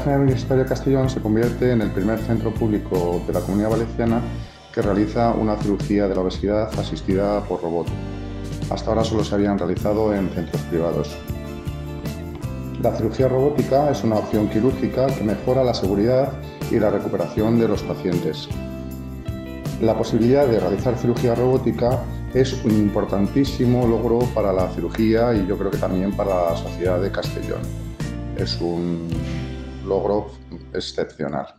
General Universitario de Castellón se convierte en el primer centro público de la Comunidad Valenciana que realiza una cirugía de la obesidad asistida por robot. Hasta ahora solo se habían realizado en centros privados. La cirugía robótica es una opción quirúrgica que mejora la seguridad y la recuperación de los pacientes. La posibilidad de realizar cirugía robótica es un importantísimo logro para la cirugía y yo creo que también para la sociedad de Castellón. Es un logro excepcional.